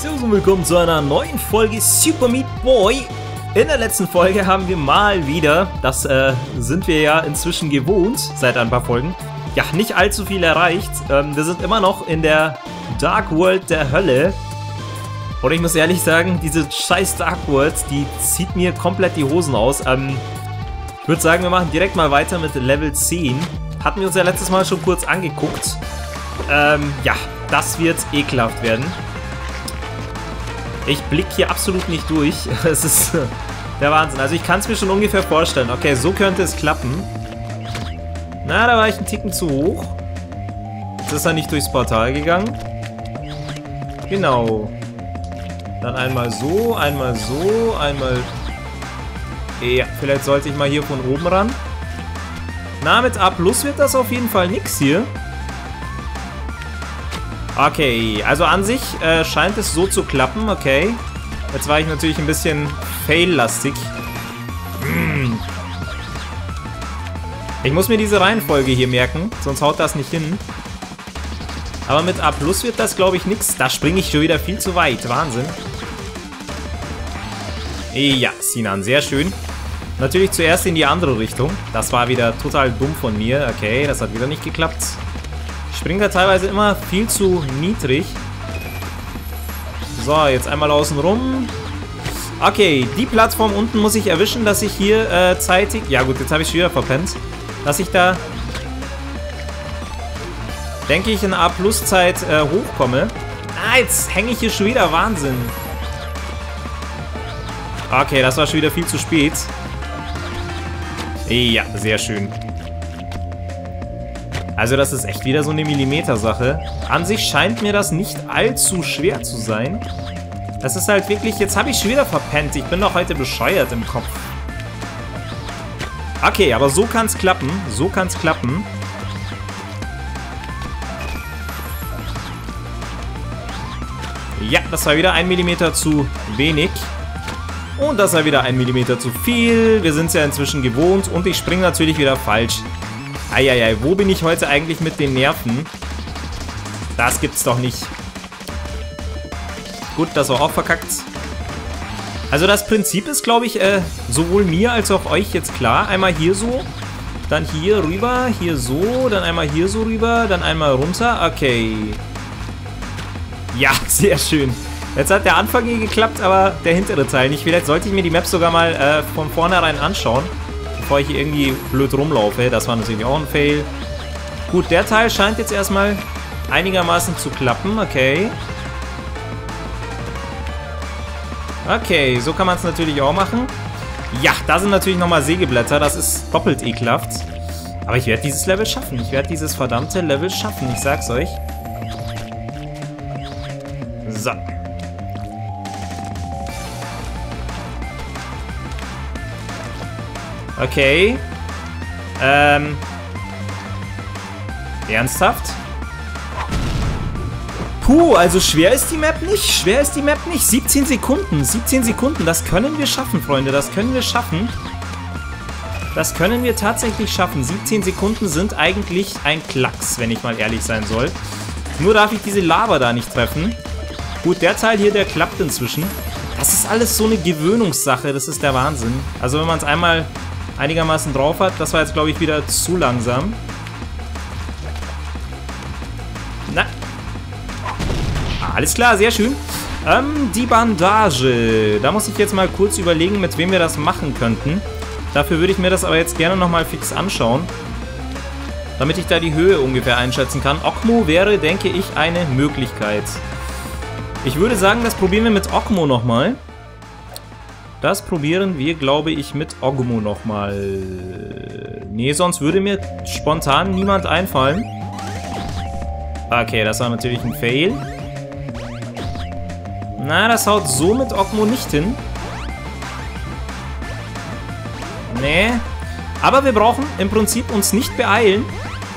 Servus und willkommen zu einer neuen Folge Super Meat Boy. In der letzten Folge haben wir mal wieder, das sind wir ja inzwischen gewohnt, seit ein paar Folgen, ja, nicht allzu viel erreicht. Wir sind immer noch in der Dark World der Hölle. Und ich muss ehrlich sagen, diese scheiß Dark World, die zieht mir komplett die Hosen aus. Ich würde sagen, wir machen direkt mal weiter mit Level 10. Hatten wir uns ja letztes Mal schon kurz angeguckt. Ja, das wird ekelhaft werden. Ich blicke hier absolut nicht durch. Es ist der Wahnsinn. Also ich kann es mir schon ungefähr vorstellen. Okay, so könnte es klappen. Na, da war ich einen Ticken zu hoch. Jetzt ist er nicht durchs Portal gegangen. Genau. Dann einmal so, einmal so, einmal... Ja, vielleicht sollte ich mal hier von oben ran. Na, mit A+ wird das auf jeden Fall nix hier. Okay, also an sich scheint es so zu klappen, okay. Jetzt war ich natürlich ein bisschen fail-lastig. Ich muss mir diese Reihenfolge hier merken, sonst haut das nicht hin. Aber mit A+ wird das, glaube ich, nix. Da springe ich schon wieder viel zu weit. Wahnsinn. Ja, Sinan, sehr schön. Natürlich zuerst in die andere Richtung. Das war wieder total dumm von mir. Okay, das hat wieder nicht geklappt. Ich springe da teilweise immer viel zu niedrig. So, jetzt einmal außen rum. Okay, die Plattform unten muss ich erwischen, dass ich hier zeitig... Ja gut, jetzt habe ich schon wieder verpennt. Dass ich da, denke ich, in A+-Zeit hochkomme. Ah, jetzt hänge ich hier schon wieder. Wahnsinn. Okay, das war schon wieder viel zu spät. Ja, sehr schön. Also das ist echt wieder so eine Millimeter-Sache. An sich scheint mir das nicht allzu schwer zu sein. Das ist halt wirklich... Jetzt habe ich schon wieder verpennt. Ich bin doch heute bescheuert im Kopf. Okay, aber so kann es klappen. So kann es klappen. Ja, das war wieder 1 Millimeter zu wenig. Und das war wieder 1 Millimeter zu viel. Wir sind es ja inzwischen gewohnt. Und ich springe natürlich wieder falsch. Eieiei, wo bin ich heute eigentlich mit den Nerven? Das gibt's doch nicht. Gut, das war auch verkackt. Also das Prinzip ist, glaube ich, sowohl mir als auch euch jetzt klar. Einmal hier so, dann hier rüber, hier so, dann einmal hier so rüber, dann einmal runter. Okay. Ja, sehr schön. Jetzt hat der Anfang hier geklappt, aber der hintere Teil nicht. Vielleicht sollte ich mir die Map sogar mal von vornherein anschauen, bevor ich hier irgendwie blöd rumlaufe. Das war natürlich auch ein Fail. Gut, der Teil scheint jetzt erstmal einigermaßen zu klappen. Okay. Okay, so kann man es natürlich auch machen. Ja, da sind natürlich nochmal Sägeblätter. Das ist doppelt ekelhaft. Aber ich werde dieses Level schaffen. Ich werde dieses verdammte Level schaffen. Ich sag's euch. So. Okay. Ernsthaft? Puh, also schwer ist die Map nicht. Schwer ist die Map nicht. 17 Sekunden. 17 Sekunden. Das können wir schaffen, Freunde. Das können wir schaffen. Das können wir tatsächlich schaffen. 17 Sekunden sind eigentlich ein Klacks, wenn ich mal ehrlich sein soll. Nur darf ich diese Lava da nicht treffen. Gut, der Teil hier, der klappt inzwischen. Das ist alles so eine Gewöhnungssache. Das ist der Wahnsinn. Also wenn man es einmal einigermaßen drauf hat. Das war jetzt, glaube ich, wieder zu langsam. Na. Alles klar, sehr schön. Die Bandage. Da muss ich jetzt mal kurz überlegen, mit wem wir das machen könnten. Dafür würde ich mir das aber jetzt gerne nochmal fix anschauen. Damit ich da die Höhe ungefähr einschätzen kann. Okmo wäre, denke ich, eine Möglichkeit. Ich würde sagen, das probieren wir mit Okmo nochmal. Das probieren wir, glaube ich, mit Ogmo nochmal. Nee, sonst würde mir spontan niemand einfallen. Okay, das war natürlich ein Fail. Na, das haut so mit Ogmo nicht hin. Nee. Aber wir brauchen im Prinzip uns nicht beeilen.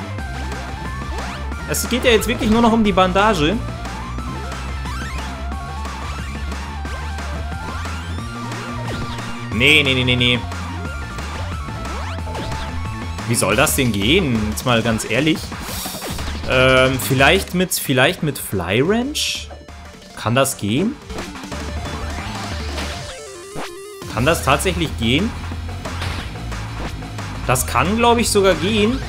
Es geht ja jetzt wirklich nur noch um die Bandage. Nee. Wie soll das denn gehen? Jetzt mal ganz ehrlich. Vielleicht mit Fly Wrench? Kann das gehen? Kann das tatsächlich gehen? Das kann, glaube ich, sogar gehen.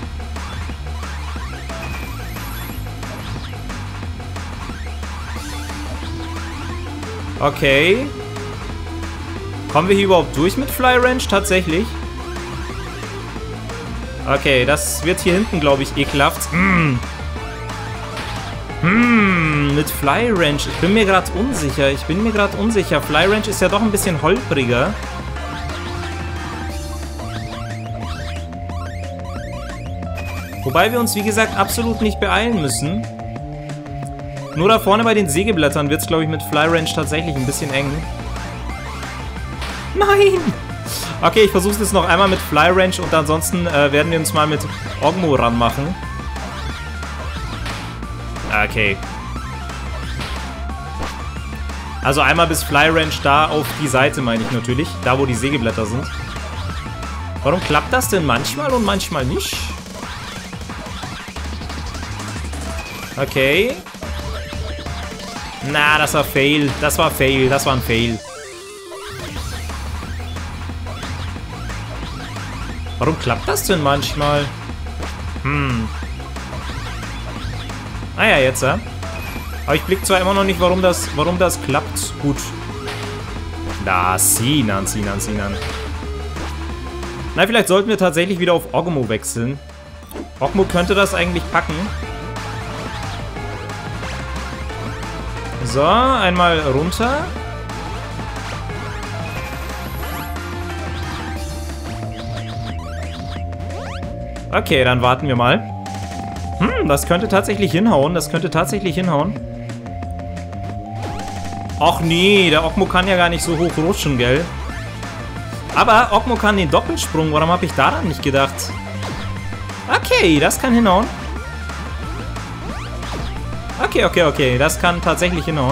Okay. Kommen wir hier überhaupt durch mit Fly Ranch? Tatsächlich. Okay, das wird hier hinten, glaube ich, ekelhaft. Mit Fly Ranch. Ich bin mir gerade unsicher. Fly Ranch ist ja doch ein bisschen holpriger. Wobei wir uns, wie gesagt, absolut nicht beeilen müssen. Nur da vorne bei den Sägeblättern wird es, glaube ich, mit Fly Ranch tatsächlich ein bisschen eng. Nein! Okay, ich versuche es jetzt noch einmal mit Fly Ranch und ansonsten werden wir uns mal mit Ogmo ranmachen. Okay. Also einmal bis Fly Ranch da auf die Seite, meine ich natürlich. Da, wo die Sägeblätter sind. Warum klappt das denn manchmal und manchmal nicht? Okay. Na, das war Fail. Das war Fail. Das war ein Fail. Warum klappt das denn manchmal? Ah ja, jetzt, ja. Aber ich blick zwar immer noch nicht, warum das klappt. Gut. Da, Sinan. Na, vielleicht sollten wir tatsächlich wieder auf Ogmo wechseln. Ogmo könnte das eigentlich packen. So, einmal runter. Okay, dann warten wir mal. Das könnte tatsächlich hinhauen. Ach nee, der Ogmo kann ja gar nicht so hoch rutschen, gell? Aber Ogmo kann den Doppelsprung. Warum habe ich daran nicht gedacht? Okay, das kann hinhauen. Okay. Das kann tatsächlich hinhauen.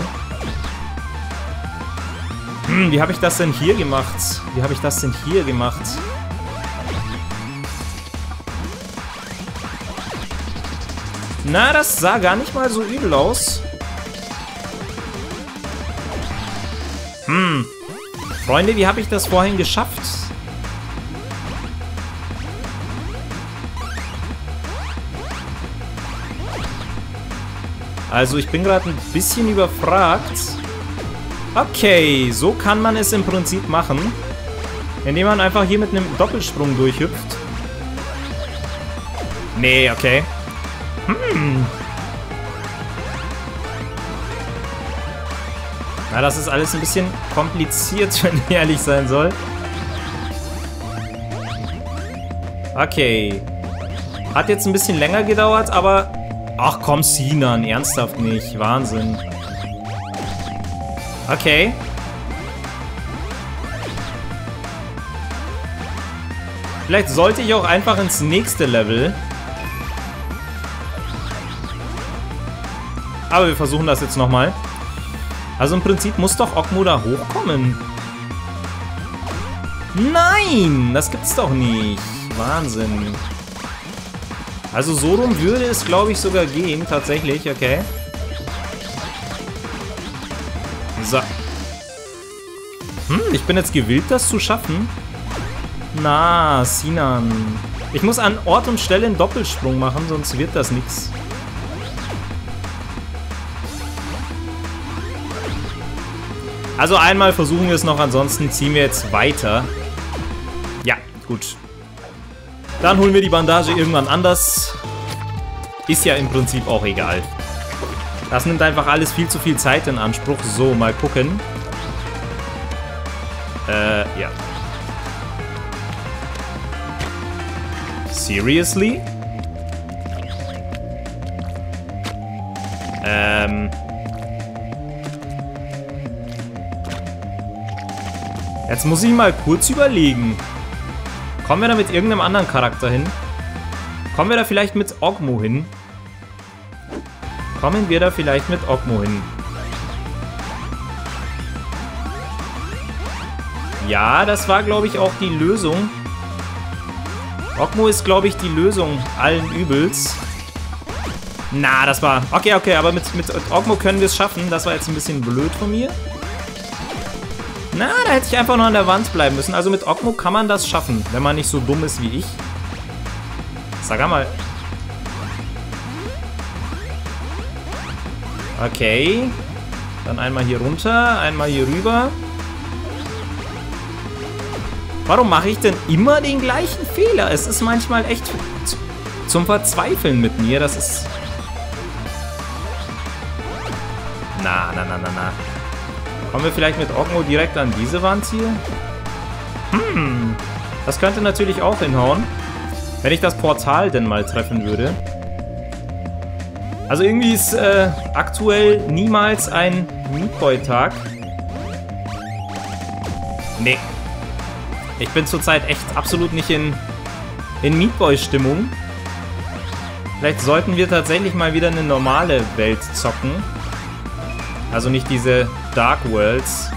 Wie habe ich das denn hier gemacht? Na, das sah gar nicht mal so übel aus. Freunde, wie habe ich das vorhin geschafft? Also, ich bin gerade ein bisschen überfragt. Okay, so kann man es im Prinzip machen. Indem man einfach hier mit einem Doppelsprung durchhüpft. Nee, okay. Na, das ist alles ein bisschen kompliziert, wenn ich ehrlich sein soll. Okay. Hat jetzt ein bisschen länger gedauert, aber... Ach komm, Sinan, ernsthaft nicht. Wahnsinn. Okay. Vielleicht sollte ich auch einfach ins nächste Level. Aber wir versuchen das jetzt nochmal. Also im Prinzip muss doch Ogmo da hochkommen. Nein, das gibt's doch nicht. Wahnsinn. Also so rum würde es, glaube ich, sogar gehen. Tatsächlich, okay. So. Ich bin jetzt gewillt, das zu schaffen. Na, Sinan. Ich muss an Ort und Stelle einen Doppelsprung machen, sonst wird das nichts. Also einmal versuchen wir es noch, ansonsten ziehen wir jetzt weiter. Ja, gut. Dann holen wir die Bandage irgendwann anders. Ist ja im Prinzip auch egal. Das nimmt einfach alles viel zu viel Zeit in Anspruch. So, mal gucken. Ja. Seriously? Jetzt muss ich mal kurz überlegen. Kommen wir da mit irgendeinem anderen Charakter hin? Kommen wir da vielleicht mit Ogmo hin? Ja, das war, glaube ich, auch die Lösung. Ogmo ist, glaube ich, die Lösung allen Übels. Na, das war... Okay, okay, aber mit Ogmo können wir es schaffen. Das war jetzt ein bisschen blöd von mir. Na, da hätte ich einfach noch an der Wand bleiben müssen. Also mit Ogmo kann man das schaffen, wenn man nicht so dumm ist wie ich. Sag einmal. Okay. Dann einmal hier runter, einmal hier rüber. Warum mache ich denn immer den gleichen Fehler? Es ist manchmal echt zum Verzweifeln mit mir. Das ist... Na. Kommen wir vielleicht mit Ogmo direkt an diese Wand hier? Das könnte natürlich auch hinhauen. Wenn ich das Portal denn mal treffen würde. Also irgendwie ist aktuell niemals ein Meat Boy-Tag. Nee. Ich bin zurzeit echt absolut nicht in Meat Boy-Stimmung. Vielleicht sollten wir tatsächlich mal wieder eine normale Welt zocken. Also nicht diese Dark Worlds.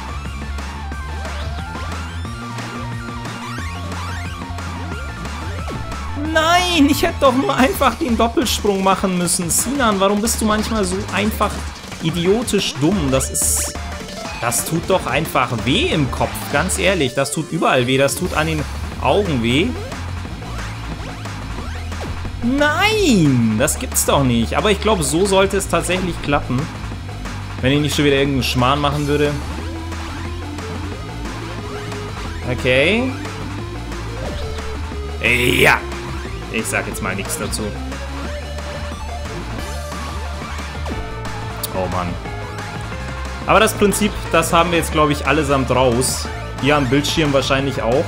Nein, ich hätte doch nur einfach den Doppelsprung machen müssen. Sinan, warum bist du manchmal so einfach idiotisch dumm? Das tut doch einfach weh im Kopf, ganz ehrlich. Das tut überall weh, das tut an den Augen weh. Nein, das gibt's doch nicht. Aber ich glaube, so sollte es tatsächlich klappen. Wenn ich nicht schon wieder irgendeinen Schmarrn machen würde. Okay. Ja. Ich sag jetzt mal nichts dazu. Oh Mann. Aber das Prinzip, das haben wir jetzt, glaube ich, allesamt raus. Hier am Bildschirm wahrscheinlich auch.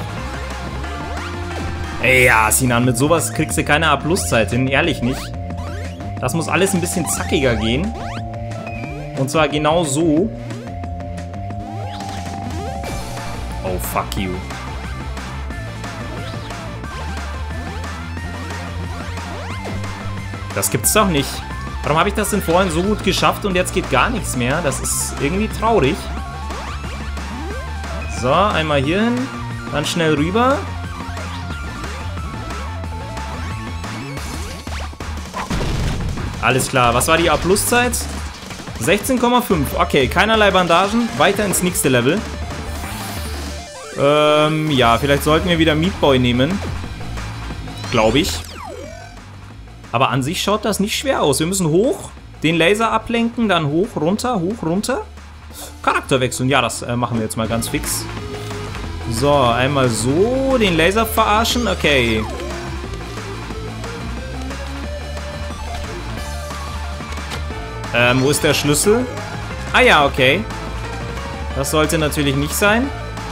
Ja, Sinan, mit sowas kriegst du keine A+-Zeit hin. Ehrlich nicht. Das muss alles ein bisschen zackiger gehen. Und zwar genau so. Oh, fuck you. Das gibt's doch nicht. Warum habe ich das denn vorhin so gut geschafft und jetzt geht gar nichts mehr? Das ist irgendwie traurig. So, einmal hier hin. Dann schnell rüber. Alles klar. Was war die A+-Zeit? 16,5. Okay, keinerlei Bandagen. Weiter ins nächste Level. Ja, vielleicht sollten wir wieder Meat Boy nehmen. Glaube ich. Aber an sich schaut das nicht schwer aus. Wir müssen hoch, den Laser ablenken, dann hoch, runter, hoch, runter. Charakter wechseln. Ja, das machen wir jetzt mal ganz fix. So, einmal so, den Laser verarschen. Okay. Wo ist der Schlüssel? Ah ja, okay. Das sollte natürlich nicht sein.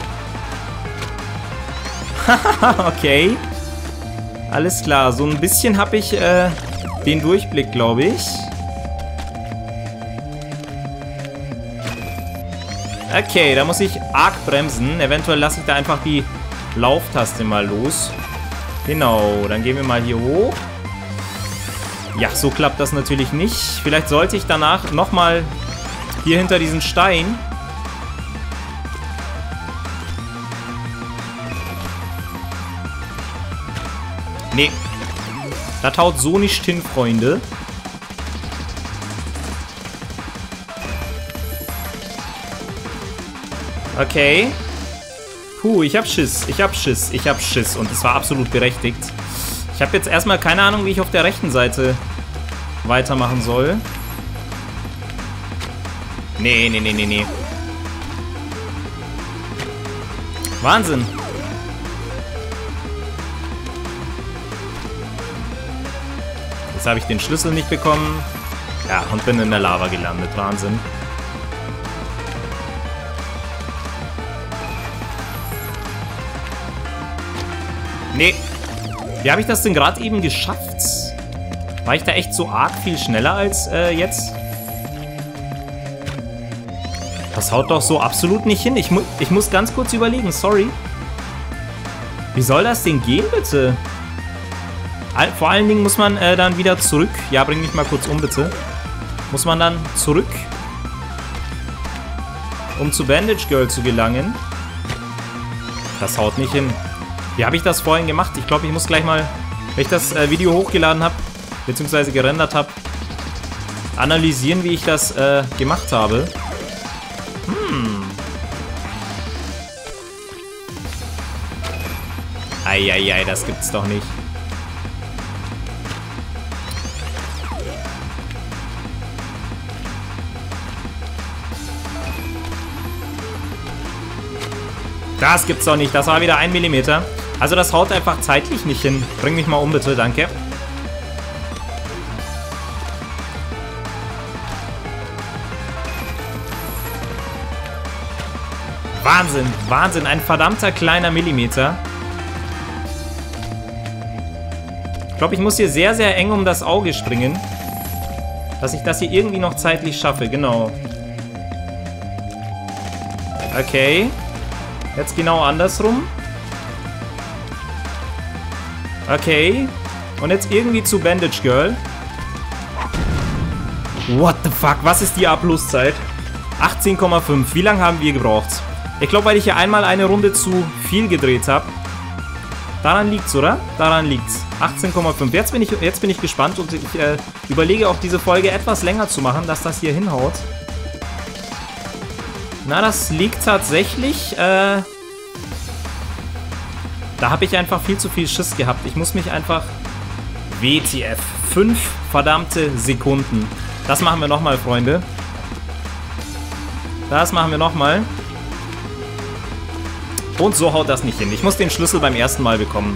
Okay. Alles klar. So ein bisschen habe ich den Durchblick, glaube ich. Okay, da muss ich arg bremsen. Eventuell lasse ich da einfach die Lauftaste mal los. Genau, dann gehen wir mal hier hoch. Ja, so klappt das natürlich nicht. Vielleicht sollte ich danach nochmal hier hinter diesen Stein. Nee. Das haut so nicht hin, Freunde. Okay. Puh, ich hab Schiss. Ich hab Schiss. Ich hab Schiss. Und es war absolut berechtigt. Ich habe jetzt erstmal keine Ahnung, wie ich auf der rechten Seite weitermachen soll. Nee. Wahnsinn. Jetzt habe ich den Schlüssel nicht bekommen. Ja, und bin in der Lava gelandet. Wahnsinn. Nee. Wie habe ich das denn gerade eben geschafft? War ich da echt so arg viel schneller als jetzt? Das haut doch so absolut nicht hin. Ich muss ganz kurz überlegen, sorry. Wie soll das denn gehen, bitte? Vor allen Dingen muss man dann wieder zurück. Ja, bring mich mal kurz um, bitte. Muss man dann zurück, um zu Bandage Girl zu gelangen. Das haut nicht hin. Wie habe ich das vorhin gemacht? Ich glaube, ich muss gleich mal, wenn ich das Video hochgeladen habe, beziehungsweise gerendert habe, analysieren, wie ich das gemacht habe. Eieiei, das gibt's doch nicht. Das gibt's doch nicht. Das war wieder 1 Millimeter. Also das haut einfach zeitlich nicht hin. Bring mich mal um, bitte. Danke. Wahnsinn. Wahnsinn. Ein verdammter kleiner Millimeter. Ich glaube, ich muss hier sehr, sehr eng um das Auge springen. Dass ich das hier irgendwie noch zeitlich schaffe. Genau. Okay. Jetzt genau andersrum. Okay. Und jetzt irgendwie zu Bandage Girl. What the fuck? Was ist die A-Plus-Zeit? 18,5. Wie lange haben wir gebraucht? Ich glaube, weil ich hier einmal eine Runde zu viel gedreht habe. Daran liegt's, oder? Daran liegt's. 18,5. Jetzt bin ich gespannt und ich überlege auch diese Folge etwas länger zu machen, dass das hier hinhaut. Na, das liegt tatsächlich, da habe ich einfach viel zu viel Schiss gehabt. Ich muss mich einfach... WTF. 5 verdammte Sekunden. Das machen wir nochmal, Freunde. Das machen wir nochmal. Und so haut das nicht hin. Ich muss den Schlüssel beim ersten Mal bekommen.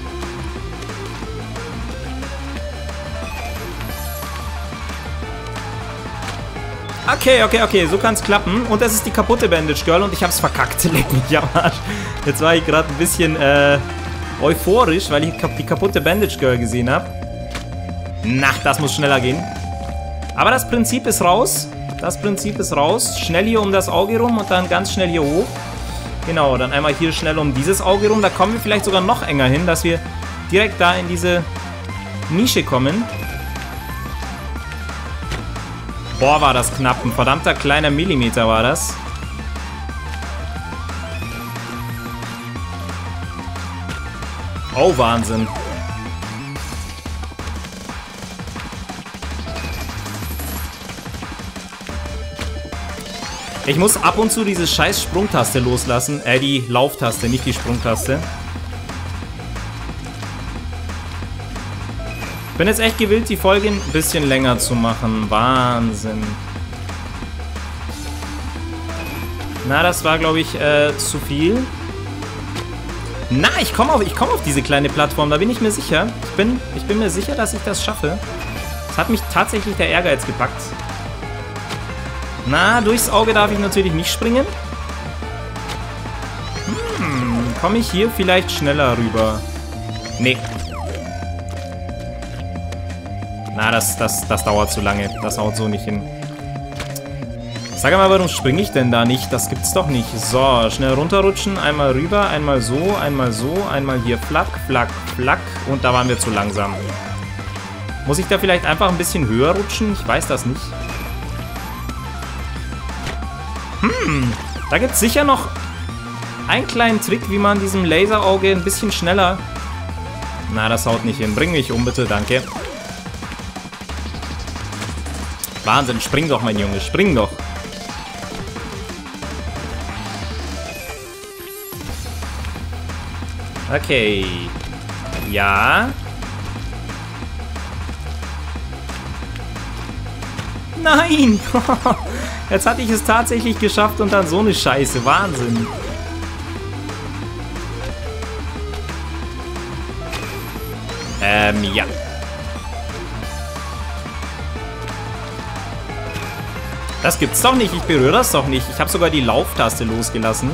Okay, so kann es klappen. Und das ist die kaputte Bandage Girl und ich hab's verkackt. Leck mich am Arsch. Jetzt war ich gerade ein bisschen euphorisch, weil ich die kaputte Bandage Girl gesehen habe. Na, das muss schneller gehen. Aber das Prinzip ist raus. Das Prinzip ist raus. Schnell hier um das Auge rum und dann ganz schnell hier hoch. Genau, dann einmal hier schnell um dieses Auge rum. Da kommen wir vielleicht sogar noch enger hin, dass wir direkt da in diese Nische kommen. Boah, war das knapp. Ein verdammter kleiner Millimeter war das. Oh, Wahnsinn. Ich muss ab und zu diese scheiß Sprungtaste loslassen. Die Lauftaste, nicht die Sprungtaste. Ich bin jetzt echt gewillt, die Folge ein bisschen länger zu machen. Wahnsinn. Na, das war, glaube ich, zu viel. Na, ich komme auf diese kleine Plattform, da bin ich mir sicher. Ich bin mir sicher, dass ich das schaffe. Es hat mich tatsächlich der Ehrgeiz gepackt. Na, durchs Auge darf ich natürlich nicht springen. Komme ich hier vielleicht schneller rüber? Nee. Na, das dauert zu lange. Das haut so nicht hin. Sag mal, warum springe ich denn da nicht? Das gibt's doch nicht. So, schnell runterrutschen. Einmal rüber, einmal so, einmal hier flack, flack, flack. Und da waren wir zu langsam. Muss ich da vielleicht einfach ein bisschen höher rutschen? Ich weiß das nicht. Da gibt's sicher noch einen kleinen Trick, wie man diesem Laserauge ein bisschen schneller... Na, das haut nicht hin. Bring mich um, bitte, danke. Wahnsinn, spring doch, mein Junge, spring doch. Okay. Ja. Nein! Jetzt hatte ich es tatsächlich geschafft und dann so eine Scheiße. Wahnsinn. Ja. Das gibt's doch nicht. Ich berühre das doch nicht. Ich habe sogar die Lauftaste losgelassen.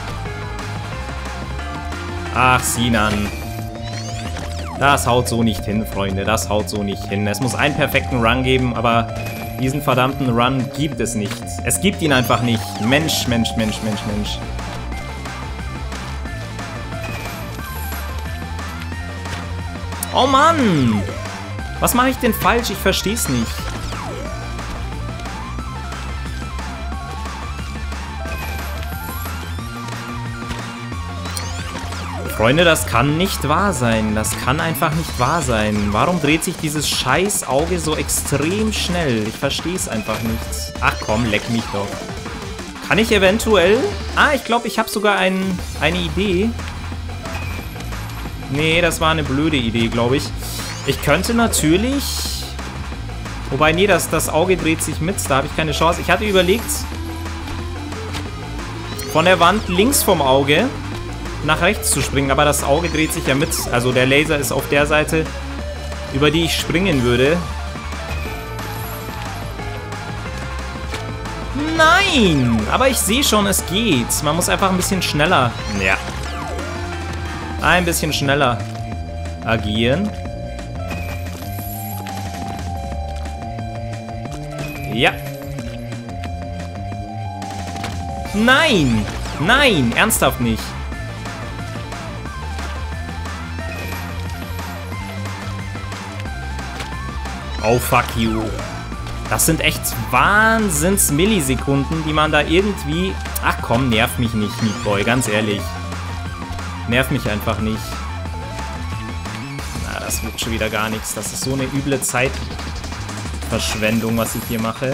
Ach, Sinan. Das haut so nicht hin, Freunde. Das haut so nicht hin. Es muss einen perfekten Run geben, aber diesen verdammten Run gibt es nicht. Es gibt ihn einfach nicht. Mensch, Mensch, Mensch, Mensch, Mensch. Oh Mann! Was mache ich denn falsch? Ich verstehe es nicht. Freunde, das kann nicht wahr sein. Das kann einfach nicht wahr sein. Warum dreht sich dieses scheiß Auge so extrem schnell? Ich verstehe es einfach nicht. Ach komm, leck mich doch. Kann ich eventuell... Ah, ich glaube, ich habe sogar eine Idee. Nee, das war eine blöde Idee, glaube ich. Ich könnte natürlich... Wobei, nee, das Auge dreht sich mit. Da habe ich keine Chance. Ich hatte überlegt, von der Wand links vom Auge nach rechts zu springen. Aber das Auge dreht sich ja mit. Also der Laser ist auf der Seite, über die ich springen würde. Nein! Aber ich sehe schon, es geht. Man muss einfach ein bisschen schneller... Ja. Ein bisschen schneller agieren. Ja. Nein! Nein! Ernsthaft nicht. Oh, fuck you. Das sind echt Wahnsinns-Millisekunden, die man da irgendwie... Ach komm, nerv mich nicht, Meat Boy, ganz ehrlich. Nerv mich einfach nicht. Na, das wird schon wieder gar nichts. Das ist so eine üble Zeitverschwendung, was ich hier mache.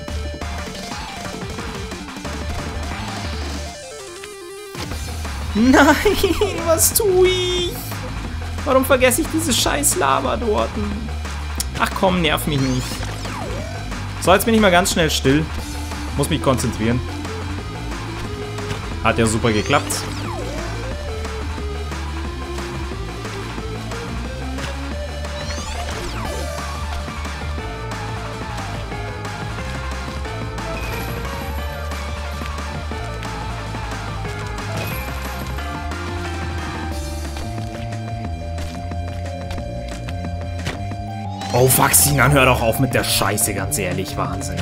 Nein, was tue ich? Warum vergesse ich diese scheiß Lava dort? Ach komm, nerv mich nicht. So, jetzt bin ich mal ganz schnell still. Muss mich konzentrieren. Hat ja super geklappt. Oh, fuck, Sinan, hör doch auf mit der Scheiße, ganz ehrlich. Wahnsinn.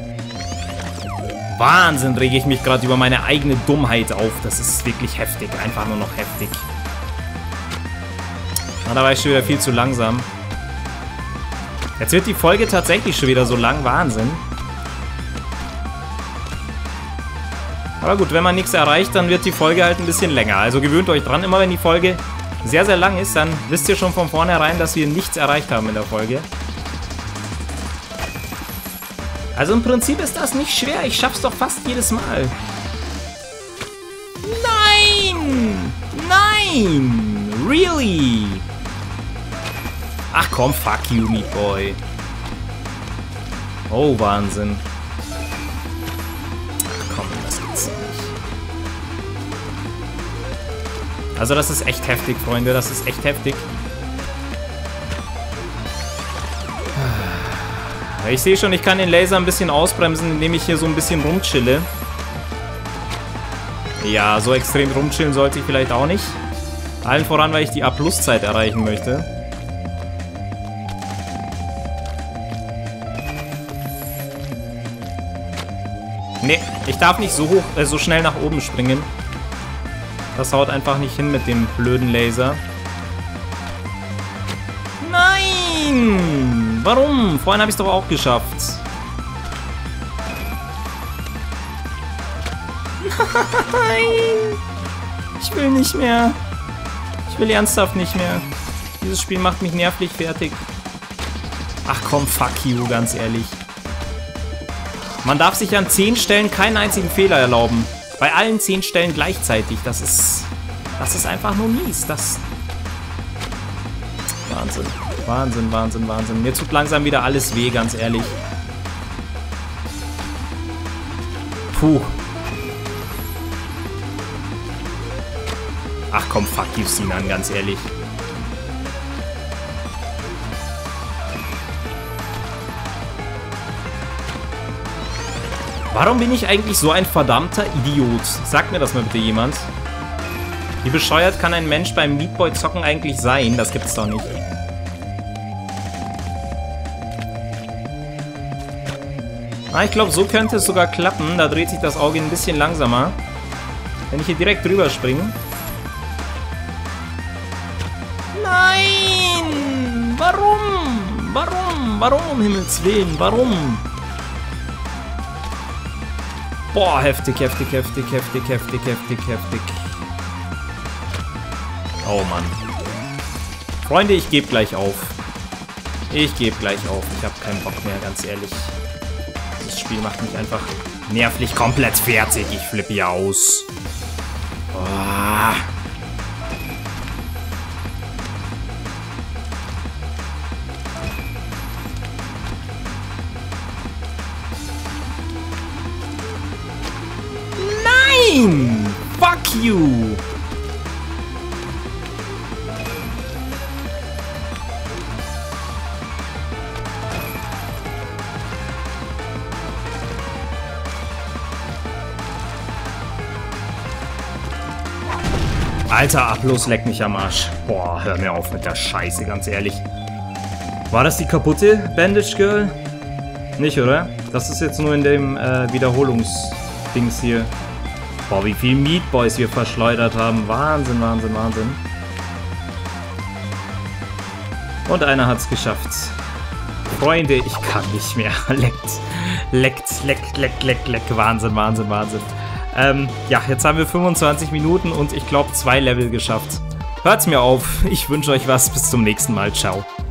Wahnsinn, rege ich mich gerade über meine eigene Dummheit auf. Das ist wirklich heftig. Einfach nur noch heftig. Na, da war ich schon wieder viel zu langsam. Jetzt wird die Folge tatsächlich schon wieder so lang. Wahnsinn. Aber gut, wenn man nichts erreicht, dann wird die Folge halt ein bisschen länger. Also gewöhnt euch dran, immer wenn die Folge sehr, sehr lang ist, dann wisst ihr schon von vornherein, dass wir nichts erreicht haben in der Folge. Also im Prinzip ist das nicht schwer. Ich schaff's doch fast jedes Mal. Nein! Nein! Really? Ach komm, fuck you, Meat Boy. Oh, Wahnsinn. Ach komm, das gibt's nicht. Also das ist echt heftig, Freunde. Das ist echt heftig. Ich sehe schon, ich kann den Laser ein bisschen ausbremsen, indem ich hier so ein bisschen rumchille. Ja, so extrem rumchillen sollte ich vielleicht auch nicht. Allen voran, weil ich die A+-Zeit erreichen möchte. Nee, ich darf nicht so hoch, so schnell nach oben springen. Das haut einfach nicht hin mit dem blöden Laser. Nein! Warum? Vorhin habe ich es doch auch geschafft. Nein! Ich will nicht mehr. Ich will ernsthaft nicht mehr. Dieses Spiel macht mich nervlich fertig. Ach komm, fuck you, ganz ehrlich. Man darf sich an 10 Stellen keinen einzigen Fehler erlauben. Bei allen 10 Stellen gleichzeitig. Das ist einfach nur mies. Wahnsinn. Wahnsinn, Wahnsinn, Wahnsinn. Mir tut langsam wieder alles weh, ganz ehrlich. Puh. Ach komm, fuck you, Sinan, ganz ehrlich. Warum bin ich eigentlich so ein verdammter Idiot? Sagt mir das mal bitte jemand. Wie bescheuert kann ein Mensch beim Meat Boy zocken eigentlich sein? Das gibt's doch nicht. Ah, ich glaube, so könnte es sogar klappen. Da dreht sich das Auge ein bisschen langsamer. Wenn ich hier direkt drüber springe. Nein! Warum? Warum? Warum, um Himmels Willen? Warum? Boah, heftig, heftig, heftig, heftig, heftig, heftig, heftig. Oh Mann. Freunde, ich gebe gleich auf. Ich gebe gleich auf. Ich habe keinen Bock mehr, ganz ehrlich. Das Spiel macht mich einfach nervlich komplett fertig. Ich flippe hier aus. Oh. Nein! Fuck you! Alter, Ablos leckt mich am Arsch. Boah, hör mir auf mit der Scheiße, ganz ehrlich. War das die kaputte Bandage Girl? Nicht, oder? Das ist jetzt nur in dem Wiederholungsdings hier. Boah, wie viel Meat Boys wir verschleudert haben. Wahnsinn, Wahnsinn, Wahnsinn. Und einer hat's geschafft. Freunde, ich kann nicht mehr. Leckt. Wahnsinn, Wahnsinn, Wahnsinn. Ja, jetzt haben wir 25 Minuten und ich glaube 2 Level geschafft. Hört's mir auf. Ich wünsche euch was. Bis zum nächsten Mal. Ciao.